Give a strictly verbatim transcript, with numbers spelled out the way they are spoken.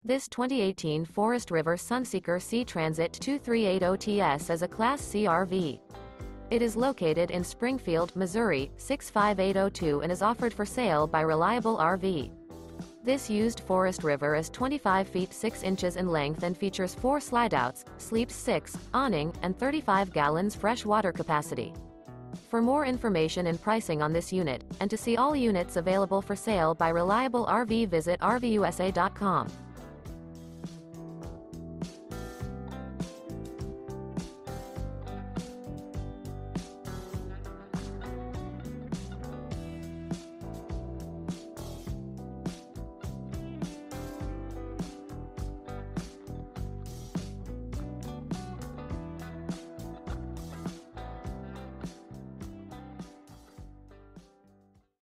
This twenty eighteen Forest River Sunseeker Sea Transit two three eight zero T S is a Class C R V. It is located in Springfield, Missouri, six five eight zero two and is offered for sale by Reliable R V. This used Forest River is twenty-five feet six inches in length and features four slideouts, sleeps six, awning, and thirty-five gallons fresh water capacity. For more information and pricing on this unit, and to see all units available for sale by Reliable R V, visit R V U S A dot com.